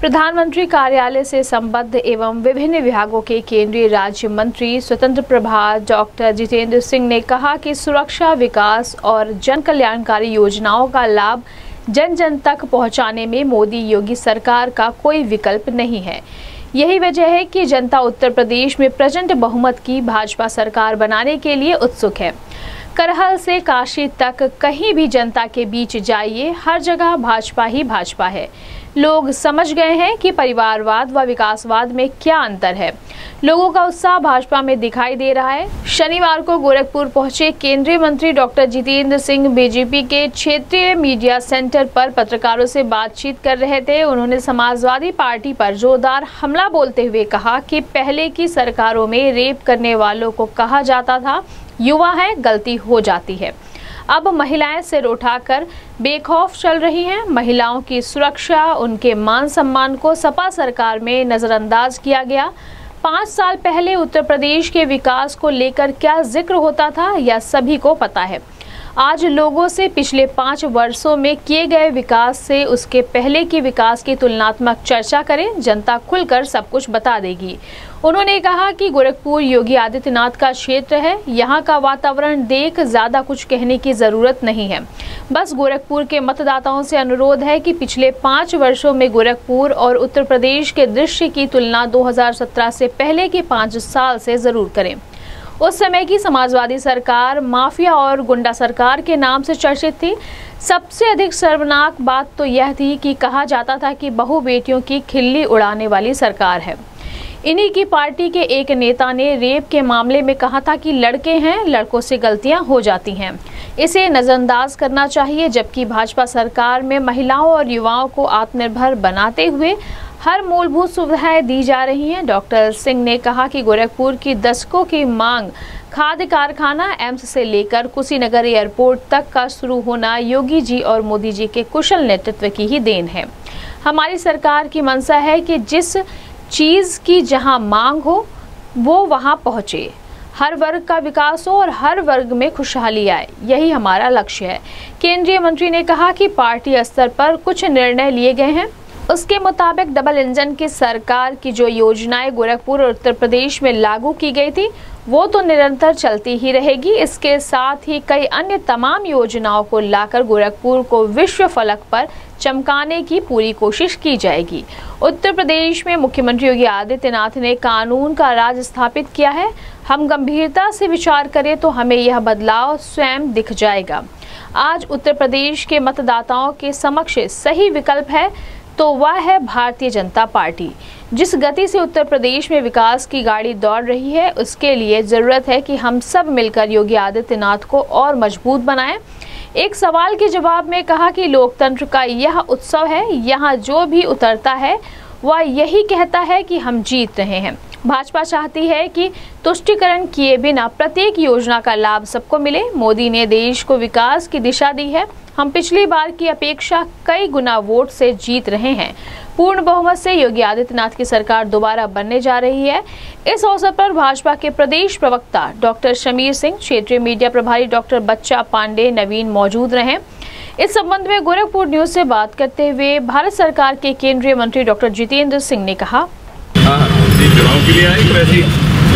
प्रधानमंत्री कार्यालय से संबद्ध एवं विभिन्न विभागों के केंद्रीय राज्य मंत्री स्वतंत्र प्रभार डॉक्टर जितेंद्र सिंह ने कहा कि सुरक्षा, विकास और जन कल्याणकारी योजनाओं का लाभ जन जन तक पहुंचाने में मोदी योगी सरकार का कोई विकल्प नहीं है। यही वजह है कि जनता उत्तर प्रदेश में प्रचंड बहुमत की भाजपा सरकार बनाने के लिए उत्सुक है। करहल से काशी तक कहीं भी जनता के बीच जाइए, हर जगह भाजपा ही भाजपा है। लोग समझ गए हैं कि परिवारवाद व विकासवाद में क्या अंतर है। लोगों का उत्साह भाजपा में दिखाई दे रहा है। शनिवार को गोरखपुर पहुंचे केंद्रीय मंत्री डॉक्टर जितेंद्र सिंह बीजेपी के क्षेत्रीय मीडिया सेंटर पर पत्रकारों से बातचीत कर रहे थे। उन्होंने समाजवादी पार्टी पर जोरदार हमला बोलते हुए कहा कि पहले की सरकारों में रेप करने वालों को कहा जाता था युवा है, गलती हो जाती है। अब महिलाएं सिर उठाकर बेखौफ चल रही हैं। महिलाओं की सुरक्षा, उनके मान सम्मान को सपा सरकार में नजरअंदाज किया गया। 5 साल पहले उत्तर प्रदेश के विकास को लेकर क्या जिक्र होता था, यह सभी को पता है। आज लोगों से पिछले 5 वर्षों में किए गए विकास से उसके पहले के विकास की तुलनात्मक चर्चा करें, जनता खुलकर सब कुछ बता देगी। उन्होंने कहा कि गोरखपुर योगी आदित्यनाथ का क्षेत्र है। यहाँ का वातावरण देख ज्यादा कुछ कहने की जरूरत नहीं है। बस गोरखपुर के मतदाताओं से अनुरोध है कि पिछले 5 वर्षों में गोरखपुर और उत्तर प्रदेश के दृश्य की तुलना 2017 से पहले के 5 साल से जरूर करें। उस समय की समाजवादी सरकार माफिया और गुंडा सरकार के नाम से चर्चित थी। सबसे अधिक शर्मनाक बात तो यह थी कि कहा जाता था कि बहू बेटियों की खिल्ली उड़ाने वाली सरकार है। इन्हीं की पार्टी के एक नेता ने रेप के मामले में कहा था कि लड़के हैं, लड़कों से गलतियां हो जाती हैं, इसे नजरअंदाज करना चाहिए। जबकि भाजपा सरकार में महिलाओं और युवाओं को आत्मनिर्भर बनाते हुए हर मूलभूत सुविधाएं दी जा रही हैं। डॉक्टर सिंह ने कहा कि गोरखपुर की दशकों की मांग खाद्य कारखाना, एम्स से लेकर कुशीनगर एयरपोर्ट तक का शुरू होना योगी जी और मोदी जी के कुशल नेतृत्व की ही देन है। हमारी सरकार की मंशा है कि जिस चीज की जहां मांग हो वो वहां पहुंचे, हर वर्ग का विकास हो और हर वर्ग में खुशहाली आए, यही हमारा लक्ष्य है। केंद्रीय मंत्री ने कहा कि पार्टी स्तर पर कुछ निर्णय लिए गए हैं। उसके मुताबिक डबल इंजन की सरकार की जो योजनाएं गोरखपुर और उत्तर प्रदेश में लागू की गई थी वो तो निरंतर चलती ही रहेगी। इसके साथ ही कई अन्य तमाम योजनाओं को लाकर गोरखपुर को विश्व फलक पर चमकाने की पूरी कोशिश की जाएगी। उत्तर प्रदेश में मुख्यमंत्री योगी आदित्यनाथ ने कानून का राज स्थापित किया है। हम गंभीरता से विचार करें तो हमें यह बदलाव स्वयं दिख जाएगा। आज उत्तर प्रदेश के मतदाताओं के समक्ष सही विकल्प है तो वह है भारतीय जनता पार्टी। जिस गति से उत्तर प्रदेश में विकास की गाड़ी दौड़ रही है उसके लिए जरूरत है कि हम सब मिलकर योगी आदित्यनाथ को और मजबूत बनाएं। एक सवाल के जवाब में कहा कि लोकतंत्र का यह उत्सव है, यहाँ जो भी उतरता है वह यही कहता है कि हम जीत रहे हैं। भाजपा चाहती है कि तुष्टीकरण किए बिना प्रत्येक योजना का लाभ सबको मिले। मोदी ने देश को विकास की दिशा दी है। हम पिछली बार की अपेक्षा कई गुना वोट से जीत रहे हैं। पूर्ण बहुमत से योगी आदित्यनाथ की सरकार दोबारा बनने जा रही है। इस अवसर पर भाजपा के प्रदेश प्रवक्ता डॉक्टर शमीर सिंह, क्षेत्रीय मीडिया प्रभारी डॉक्टर बच्चा पांडे, नवीन मौजूद रहे। इस संबंध में गोरखपुर न्यूज से बात करते हुए भारत सरकार के केंद्रीय मंत्री डॉक्टर जितेंद्र सिंह ने कहा, चुनाव के लिए आई तो ऐसी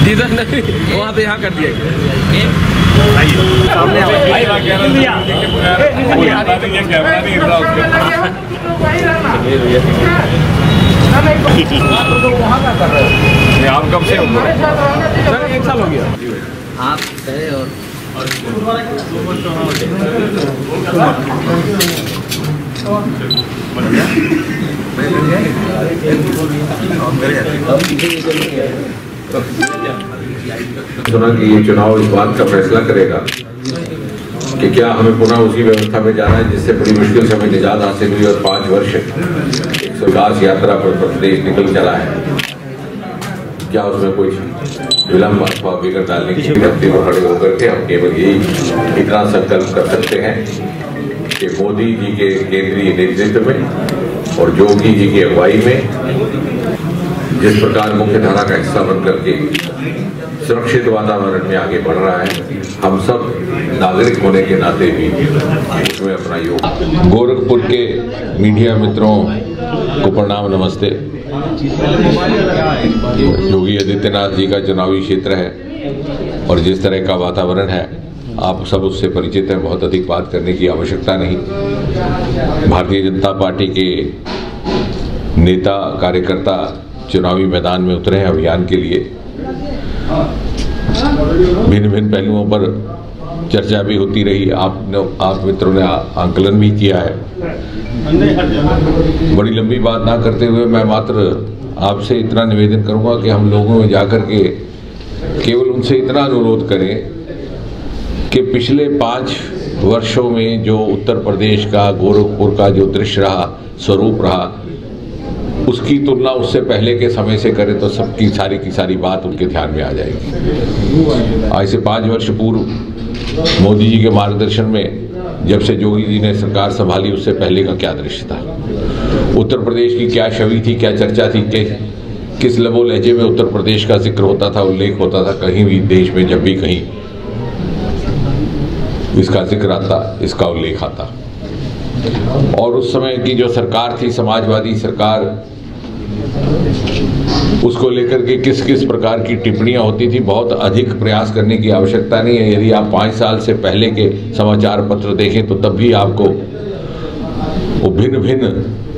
नहीं वहाँ से यहाँ कर दिया आप कब से सर? 1 साल हो गया आप गए और सुना कि ये चुनाव इस बात का फैसला करेगा कि क्या हमें पुनः उसी व्यवस्था में जाना है जिससे बड़ी मुश्किल से हमें निजात हासिल हुई और 5 वर्ष एक विकास यात्रा पर प्रदेश निकल चला है। क्या उसमें कोई विलंब अथवा विघ्न डालने की धरती पर खड़े होकर के हम केवल यही इतना संकल्प कर सकते हैं कि मोदी जी के केंद्रीय नेतृत्व में और योगी जी की अगुवाई में जिस प्रकार मुख्य धारा का हिस्सा बन करके सुरक्षित वातावरण में आगे बढ़ रहा है, हम सब नागरिक होने के नाते भी उसमें अपना योग। गोरखपुर के मीडिया मित्रों को प्रणाम, नमस्ते। योगी आदित्यनाथ जी का चुनावी क्षेत्र है और जिस तरह का वातावरण है आप सब उससे परिचित हैं, बहुत अधिक बात करने की आवश्यकता नहीं। भारतीय जनता पार्टी के नेता कार्यकर्ता चुनावी मैदान में उतरे हैं अभियान के लिए। भिन्न भिन्न पहलुओं पर चर्चा भी होती रही, आप मित्रों ने आंकलन भी किया है। बड़ी लंबी बात ना करते हुए मैं मात्र आपसे इतना निवेदन करूंगा कि हम लोगों में जाकर के केवल उनसे इतना अनुरोध करें कि पिछले 5 वर्षों में जो उत्तर प्रदेश का गोरखपुर का जो दृश्य रहा, स्वरूप रहा, उसकी तुलना उससे पहले के समय से करें तो सबकी सारी की सारी बात उनके ध्यान में आ जाएगी। आज से 5 वर्ष पूर्व मोदी जी के मार्गदर्शन में जब से योगी जी ने सरकार संभाली उससे पहले का क्या दृश्य था, उत्तर प्रदेश की क्या छवि थी, क्या चर्चा थी, किस लबो लहजे में उत्तर प्रदेश का जिक्र होता था, उल्लेख होता था। कहीं भी देश में जब भी कहीं इसका जिक्र आता, इसका उल्लेख आता। और उस समय की जो सरकार थी, समाजवादी सरकार, उसको लेकर के किस किस प्रकार की टिप्पणियां होती थी, बहुत अधिक प्रयास करने की आवश्यकता नहीं है। यदि आप 5 साल से पहले के समाचार पत्र देखें तो तब भी आपको वो भिन्न भिन्न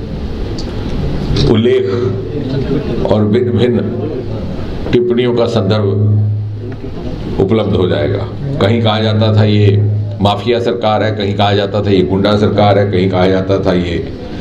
उल्लेख और भिन्न भिन्न टिप्पणियों का संदर्भ उपलब्ध हो जाएगा। कहीं कहा जाता था ये माफिया सरकार है, कहीं कहा जाता था ये गुंडा सरकार है, कहीं कहा जाता था ये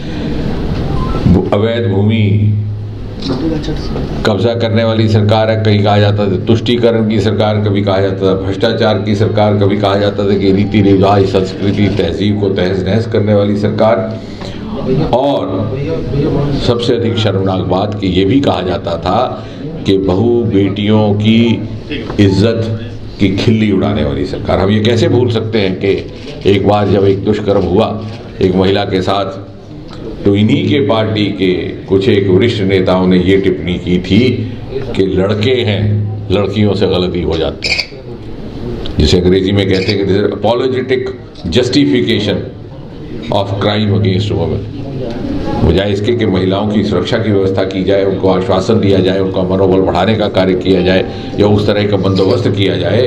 अवैध भूमि कब्जा करने वाली सरकार है, कहीं कहा जाता था तुष्टीकरण की सरकार, कभी कहा जाता था भ्रष्टाचार की सरकार, कभी कहा जाता था कि रीति रिवाज, संस्कृति, तहजीब को तहस नहस करने वाली सरकार। और सबसे अधिक शर्मनाक बात कि ये भी कहा जाता था कि बहू बेटियों की इज्जत की खिल्ली उड़ाने वाली सरकार। हम ये कैसे भूल सकते हैं कि एक बार जब एक दुष्कर्म हुआ एक महिला के साथ, तो इन्हीं के पार्टी के कुछ एक वरिष्ठ नेताओं ने ये टिप्पणी की थी कि लड़के हैं, लड़कियों से गलती हो जाती है, जिसे अंग्रेजी में कहते हैं कि apologetic justification of crime against women. बजाय इसके कि महिलाओं की सुरक्षा की व्यवस्था की जाए, उनको आश्वासन दिया जाए, उनका मनोबल बढ़ाने का कार्य किया जाए या उस तरह का बंदोबस्त किया जाए,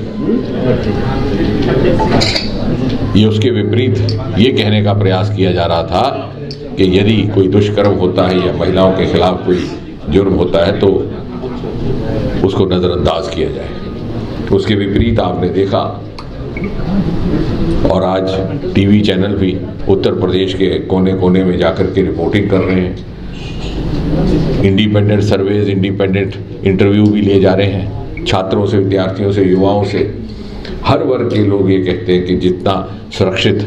ये उसके विपरीत ये कहने का प्रयास किया जा रहा था कि यदि कोई दुष्कर्म होता है या महिलाओं के खिलाफ कोई जुर्म होता है तो उसको नज़रअंदाज किया जाए। उसके विपरीत आपने देखा, और आज टीवी चैनल भी उत्तर प्रदेश के कोने कोने में जाकर के रिपोर्टिंग कर रहे हैं। इंडिपेंडेंट सर्वेज, इंडिपेंडेंट इंटरव्यू भी लिए जा रहे हैं छात्रों से, विद्यार्थियों से, युवाओं से। हर वर्ग के लोग ये कहते हैं कि जितना सुरक्षित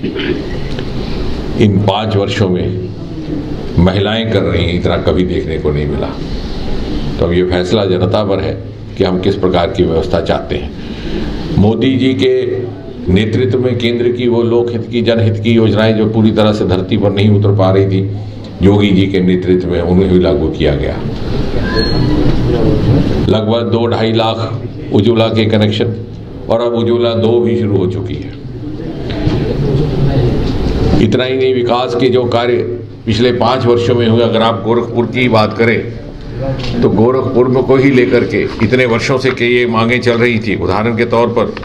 इन 5 वर्षों में महिलाएं कर रही हैं, इतना कभी देखने को नहीं मिला। तो अब ये फैसला जनता पर है कि हम किस प्रकार की व्यवस्था चाहते हैं। मोदी जी के नेतृत्व में केंद्र की वो लोकहित की, जनहित की योजनाएं जो पूरी तरह से धरती पर नहीं उतर पा रही थी, योगी जी के नेतृत्व में उन्हें भी लागू किया गया। लगभग 2-2.5 लाख उज्ज्वला के कनेक्शन, और अब उज्ज्वला 2 भी शुरू हो चुकी है। इतना ही नहीं, विकास के जो कार्य पिछले 5 वर्षों में हुए, अगर आप गोरखपुर की बात करें तो गोरखपुर में को ही लेकर के इतने वर्षों से कि ये मांगें चल रही थी। उदाहरण के तौर पर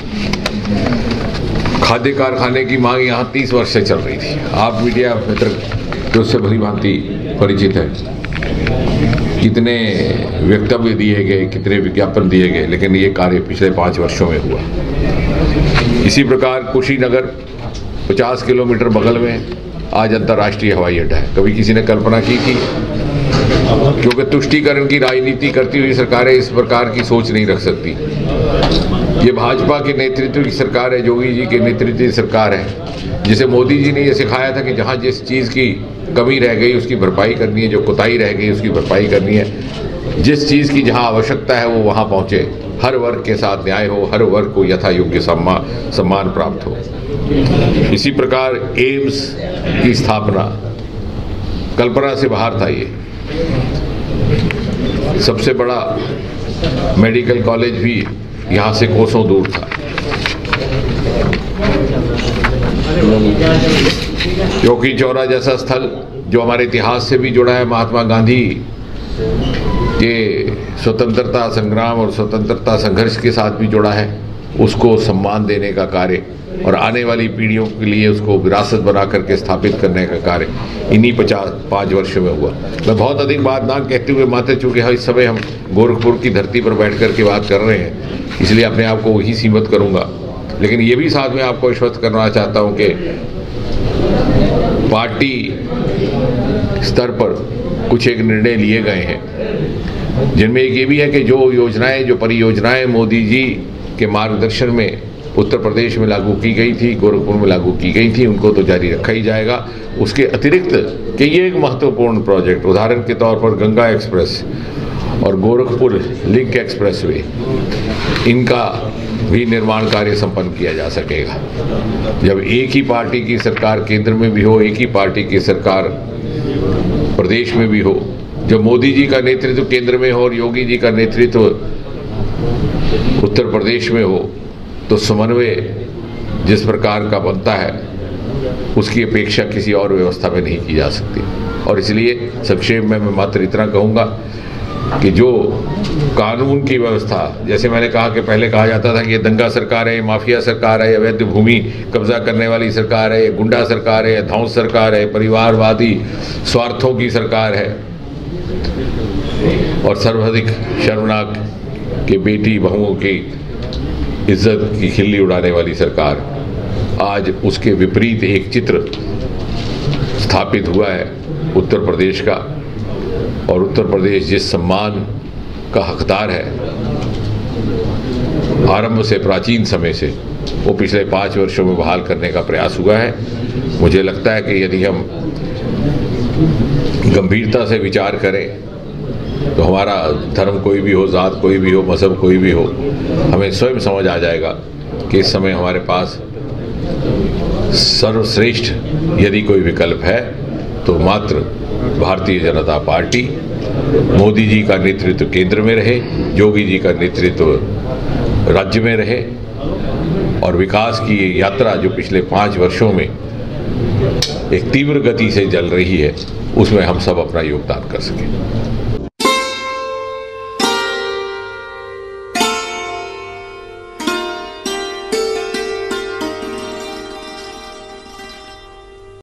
खाद्य कारखाने की मांग यहाँ 30 वर्ष से चल रही थी। आप मीडिया मित्र जो उससे भली भांति परिचित है, कितने वक्तव्य दिए गए, कितने विज्ञापन दिए गए, लेकिन ये कार्य पिछले 5 वर्षों में हुआ। इसी प्रकार कुशीनगर 50 किलोमीटर बगल में आज अंतर्राष्ट्रीय हवाई अड्डा है। कभी किसी ने कल्पना की थी? क्योंकि तुष्टीकरण की राजनीति करती हुई सरकारें इस प्रकार की सोच नहीं रख सकती। ये भाजपा के नेतृत्व की सरकार है, योगी जी के नेतृत्व की सरकार है, जिसे मोदी जी ने ये सिखाया था कि जहाँ जिस चीज़ की कमी रह गई उसकी भरपाई करनी है, जो कोताही रह गई उसकी भरपाई करनी है, जिस चीज़ की जहाँ आवश्यकता है वो वहाँ पहुँचे, हर वर्ग के साथ न्याय हो, हर वर्ग को यथा योग्य सम्मान प्राप्त हो। इसी प्रकार एम्स की स्थापना कल्पना से बाहर था। ये सबसे बड़ा मेडिकल कॉलेज भी यहाँ से कोसों दूर था, क्योंकि चौरा जैसा स्थल जो हमारे इतिहास से भी जुड़ा है, महात्मा गांधी के स्वतंत्रता संग्राम और स्वतंत्रता संघर्ष के साथ भी जुड़ा है, उसको सम्मान देने का कार्य और आने वाली पीढ़ियों के लिए उसको विरासत बना करके स्थापित करने का कार्य इन्हीं 5 वर्षों में हुआ। मैं बहुत अधिक बात ना कहते हुए मात्र चूँकि इस समय हम गोरखपुर की धरती पर बैठ कर के बात कर रहे हैं, इसलिए अपने आप को वही सीमित करूँगा। लेकिन ये भी साथ में आपको आश्वस्त करना चाहता हूँ कि पार्टी स्तर पर कुछ एक निर्णय लिए गए हैं, जिनमें एक ये भी है कि जो परियोजनाएं मोदी जी के मार्गदर्शन में उत्तर प्रदेश में लागू की गई थी, गोरखपुर में लागू की गई थी, उनको तो जारी रखा ही जाएगा। उसके अतिरिक्त कि ये एक महत्वपूर्ण प्रोजेक्ट, उदाहरण के तौर पर गंगा एक्सप्रेस और गोरखपुर लिंक एक्सप्रेसवे, इनका भी निर्माण कार्य संपन्न किया जा सकेगा। जब एक ही पार्टी की सरकार केंद्र में भी हो, एक ही पार्टी की सरकार प्रदेश में भी हो, जब मोदी जी का नेतृत्व केंद्र में हो और योगी जी का नेतृत्व उत्तर प्रदेश में हो, तो समन्वय जिस प्रकार का बनता है उसकी अपेक्षा किसी और व्यवस्था में नहीं की जा सकती। और इसलिए संक्षेप में मैं मात्र इतना कहूँगा कि जो कानून की व्यवस्था, जैसे मैंने कहा कि पहले कहा जाता था कि ये दंगा सरकार है, ये माफिया सरकार है, अवैध भूमि कब्जा करने वाली सरकार है, ये गुंडा सरकार है, ध्वंस सरकार है, परिवारवादी स्वार्थों की सरकार है, और सर्वाधिक शर्मनाक कि बेटी बहुओं की इज्जत की खिल्ली उड़ाने वाली सरकार, आज उसके विपरीत एक चित्र स्थापित हुआ है उत्तर प्रदेश का। और उत्तर प्रदेश जिस सम्मान का हकदार है आरंभ से, प्राचीन समय से, वो पिछले 5 वर्षों में बहाल करने का प्रयास हुआ है। मुझे लगता है कि यदि हम गंभीरता से विचार करें तो हमारा धर्म कोई भी हो, जात कोई भी हो, मजहब कोई भी हो, हमें स्वयं समझ आ जाएगा कि इस समय हमारे पास सर्वश्रेष्ठ यदि कोई विकल्प है तो मात्र भारतीय जनता पार्टी, मोदी जी का नेतृत्व केंद्र में रहे, योगी जी का नेतृत्व राज्य में रहे, और विकास की ये यात्रा जो पिछले 5 वर्षों में एक तीव्र गति से चल रही है, उसमें हम सब अपना योगदान कर सकें।